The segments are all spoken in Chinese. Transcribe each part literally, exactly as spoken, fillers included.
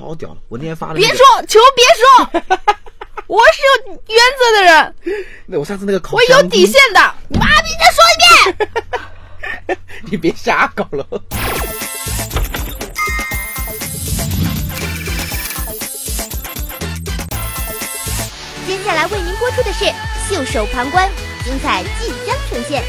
超屌了！我那天发的、 那個、别说，求别说，我是有原则的人。 那我上次那个烤我有底线的。你妈逼，再说一遍！ 你别瞎搞了。 接下来为您播出的是《袖手旁观》，精彩即将呈现。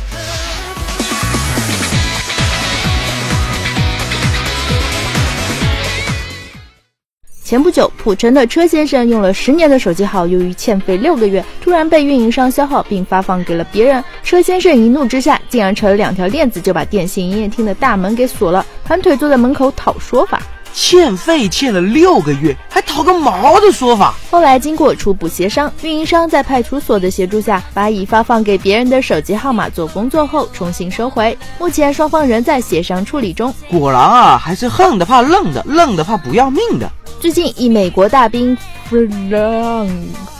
前不久，普城的车先生用了十年的手机号，由于欠费六个月，突然被运营商消耗并发放给了别人。车先生一怒之下，竟然扯了两条链子就把电信营业厅的大门给锁了，盘腿坐在门口讨说法。 欠费欠了六个月，还讨个毛的说法。 后来经过初步协商，运营商在派出所的协助下，把已发放给别人的手机号码做工作后重新收回。目前双方仍在协商处理中。 果然啊，还是横的怕愣的，愣的怕不要命的。 最近，一美国大兵 Frank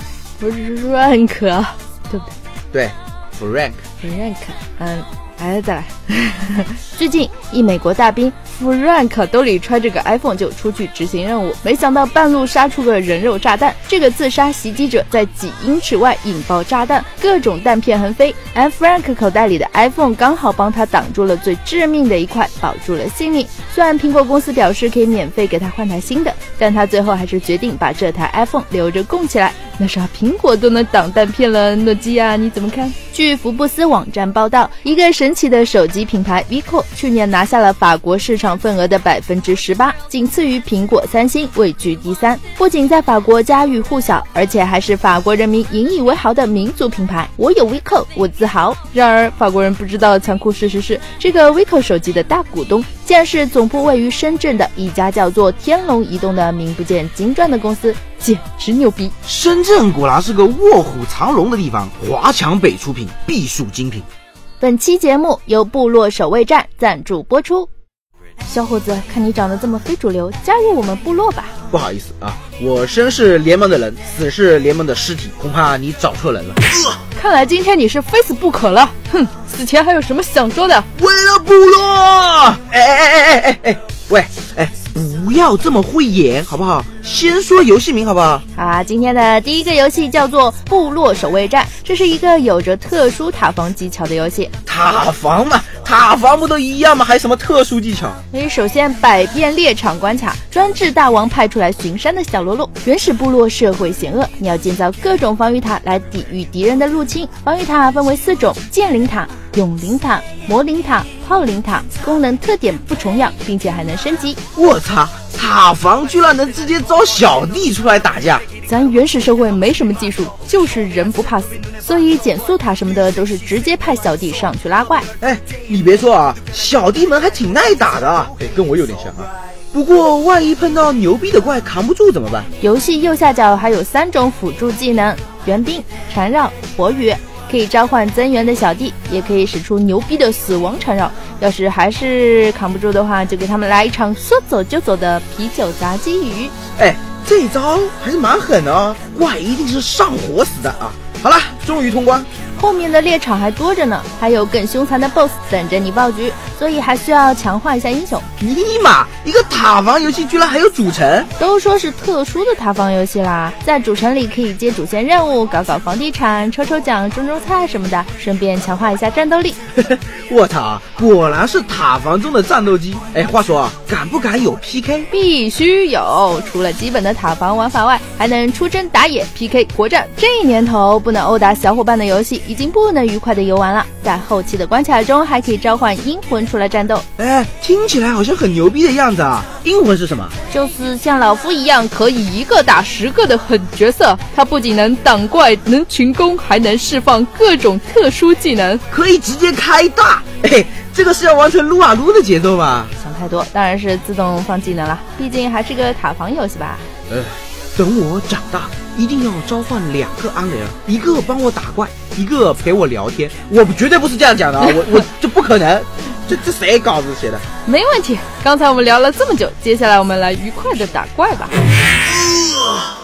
Frank 对不对？ 对 ，Frank Frank， 嗯，哎，再来。最近，一美国大兵 Frank 兜里揣着个 iPhone 就出去执行任务，没想到半路杀出个人肉炸弹。这个自杀袭击者在几英尺外引爆炸弹，各种弹片横飞，而 Frank 口袋里的 iPhone 刚好帮他挡住了最致命的一块，保住了性命。虽然苹果公司表示可以免费给他换台新的，但他最后还是决定把这台 iPhone 留着供起来。那啥，苹果都能挡弹片了，诺基亚你怎么看？据福布斯网站报道，一个神奇的手机品牌 Vico 去年拿下了法国市场份额的 百分之十八， 仅次于苹果、三星，位居第三。不仅在法国家喻户晓，而且还是法国人民引以为豪的民族品牌。我有 Vico， 我自豪。然而法国人不知道残酷事实是，这个 Vico 手机的大股东竟然是总部位于深圳的一家叫做天龙移动的名不见经传的公司，简直牛逼！ 深圳果然是个卧虎藏龙的地方，华强北出品，必属精品。 本期节目由部落守卫战赞助播出。小伙子，看你长得这么非主流，加入我们部落吧。 不好意思啊，我生是联盟的人，死是联盟的尸体，恐怕你找错人了。呃、 看来今天你是非死不可了。哼，死前还有什么想说的？ 为了部落！哎哎哎哎哎哎，喂，哎，不要这么会演好不好？先说游戏名好不好？ 好啊，今天的第一个游戏叫做部落守卫战，这是一个有着特殊塔防技巧的游戏。 塔防嘛，塔防不都一样吗？还有什么特殊技巧？ 所以首先百变猎场关卡，专治大王派出来巡山的小喽啰。原始部落社会险恶，你要建造各种防御塔来抵御敌人的入侵。防御塔分为四种：剑灵塔、永灵塔、魔灵塔、炮灵塔，功能特点不重样，并且还能升级。 我操，塔防居然能直接招小弟出来打架！ 咱原始社会没什么技术，就是人不怕死，所以减速塔什么的都是直接派小弟上去拉怪。 哎，你别说啊，小弟们还挺耐打的啊，哎，跟我有点像啊。不过万一碰到牛逼的怪扛不住怎么办？ 游戏右下角还有三种辅助技能：援兵、缠绕、火雨，可以召唤增援的小弟，也可以使出牛逼的死亡缠绕。要是还是扛不住的话，就给他们来一场说走就走的啤酒炸鸡鱼。 哎，这一招还是蛮狠的啊，怪一定是上火死的啊。好了，终于通关。 后面的猎场还多着呢，还有更凶残的 boss 等着你爆局，所以还需要强化一下英雄。 尼玛，一个塔防游戏居然还有主城？ 都说是特殊的塔防游戏啦，在主城里可以接主线任务，搞搞房地产，抽抽奖，种种菜什么的，顺便强化一下战斗力。 我操，果然是塔防中的战斗机。哎，话说啊，敢不敢有 P K？ 必须有，除了基本的塔防玩法外，还能出征打野 P K 国战。这一年头不能殴打小伙伴的游戏已经不能愉快的游玩了，在后期的关卡中还可以召唤阴魂出来战斗。 哎，听起来好像很牛逼的样子啊！阴魂是什么？ 就是像老夫一样可以一个打十个的狠角色，他不仅能挡怪，能群攻，还能释放各种特殊技能， 可以直接开大。哎，这个是要完成撸啊撸的节奏吧？ 想太多，当然是自动放技能了，毕竟还是个塔防游戏吧。 呃，等我长大一定要召唤两个安레어，一个帮我打怪，一个陪我聊天。我绝对不是这样讲的啊，我我这不可能，这这谁稿子写的？ 没问题，刚才我们聊了这么久，接下来我们来愉快的打怪吧。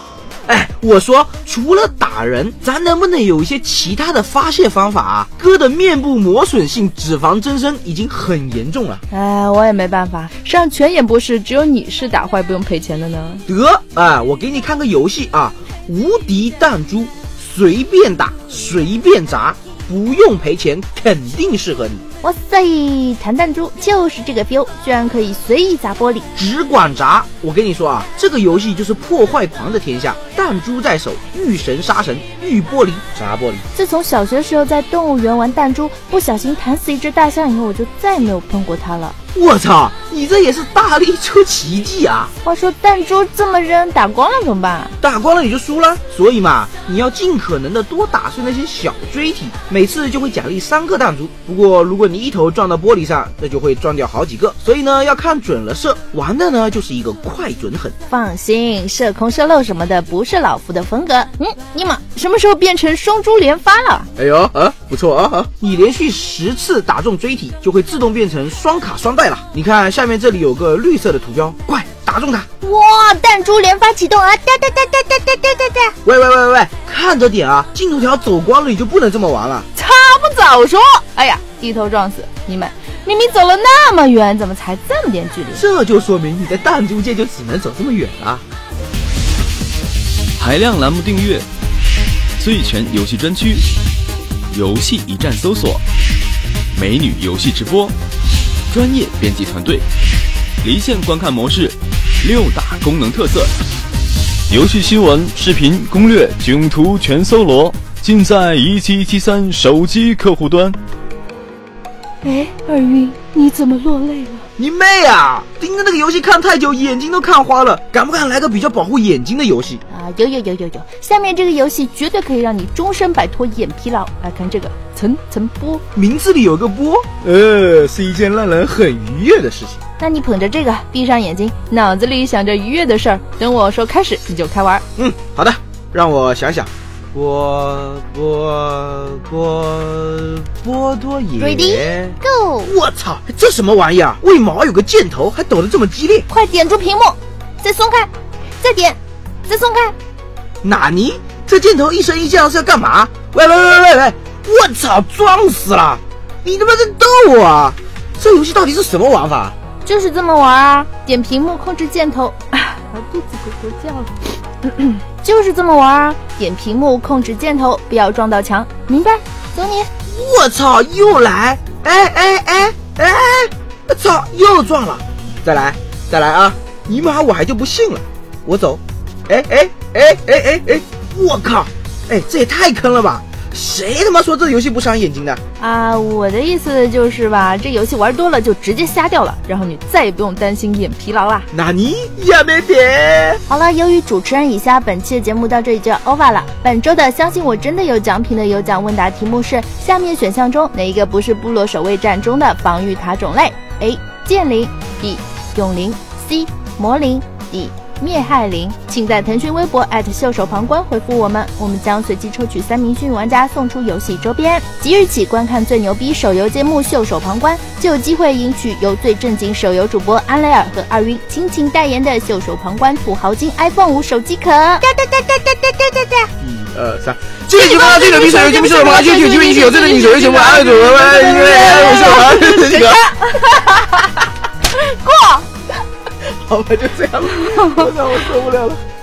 哎，我说除了打人，咱能不能有一些其他的发泄方法啊？哥的面部磨损性脂肪增生已经很严重了。 哎，我也没办法，上全演播室只有你是打坏不用赔钱的呢。 得，哎，我给你看个游戏啊，无敌弹珠，随便打，随便砸，不用赔钱，肯定适合你。 哇塞，弹弹珠就是这个 feel， 居然可以随意砸玻璃， 只管砸！我跟你说啊，这个游戏就是破坏狂的天下，弹珠在手，遇神杀神，遇玻璃砸玻璃。 自从小学时候在动物园玩弹珠，不小心弹死一只大象以后，我就再没有碰过它了。 我操，你这也是大力出奇迹啊！ 话说弹珠这么扔，打光了怎么办？ 打光了你就输了，所以嘛，你要尽可能的多打碎那些小锥体，每次就会奖励三个弹珠。不过如果你一头撞到玻璃上，那就会撞掉好几个，所以呢要看准了射，玩的呢就是一个快准狠。 放心，射空射漏什么的不是老夫的风格。嗯，尼玛，什么时候变成双珠连发了？ 哎呦啊，不错啊！你连续十次打中锥体，就会自动变成双卡双待了。你看下面这里有个绿色的图标，快打中它！ 哇，弹珠连发启动啊！哒哒哒哒哒哒哒哒哒！ 喂喂喂喂，看着点啊！镜头条走光了，你就不能这么玩了。 差不早说！哎呀，低头撞死！你们明明走了那么远，怎么才这么点距离？ 这就说明你在弹珠界就只能走这么远了。 海量栏目订阅，最全游戏专区，游戏一站搜索，美女游戏直播，专业编辑团队，离线观看模式，六大功能特色，游戏新闻、视频攻略、囧图全搜罗，尽在一七七三手机客户端。 哎，二晕，你怎么落泪了？ 你妹啊！盯着那个游戏看太久，眼睛都看花了。敢不敢来个比较保护眼睛的游戏啊？有有有有有，下面这个游戏绝对可以让你终身摆脱眼疲劳。来看这个层层波， 名字里有个波，呃，是一件让人很愉悦的事情。 那你捧着这个，闭上眼睛，脑子里想着愉悦的事儿，等我说开始，你就开玩。 嗯，好的，让我想想。波波波波多野 Ready Go！ 我操，这什么玩意儿？为毛有个箭头，还抖得这么激烈？ 快点住屏幕，再松开，再点，再松开。 纳尼？这箭头一升一降是要干嘛？喂喂喂喂喂！我操，撞死了！你他妈在逗我啊？这游戏到底是什么玩法？ 就是这么玩啊！点屏幕控制箭头，啊，肚子咕咕叫了。咳咳就是这么玩啊！点屏幕控制箭头，不要撞到墙，明白？走你！ 我操，又来！哎哎哎哎！我操，又撞了！再来，再来啊！尼玛，我还就不信了！我走！哎哎哎哎哎哎！我靠！哎，这也太坑了吧！谁他妈说这游戏不伤眼睛的啊？我的意思就是吧，这游戏玩多了就直接瞎掉了，然后你再也不用担心眼疲劳啦。 纳尼？呀没别。 好了，由于主持人以下，本期的节目到这里就要 over 了。本周的相信我真的有奖品的有奖问答题目是：下面选项中哪一个不是部落守卫战中的防御塔种类 ？A. 剑灵 B. 永灵 C. 魔灵 D.灭害灵，请在腾讯微博秀手旁观回复我们，我们将随机抽取三名幸运玩家送出游戏周边。即日起观看最牛逼手游节目秀手旁观，就有机会赢取由最正经手游主播安雷尔和二晕倾情代言的秀手旁观土豪金 iPhone 五手机壳。哒哒哒哒哒哒哒哒哒。 一二三，这个节目最牛逼手游节目秀手旁观，就有机会赢取由最正经手游节目安雷尔主播安雷尔过。 好吧，就这样了，我操，我受不了了。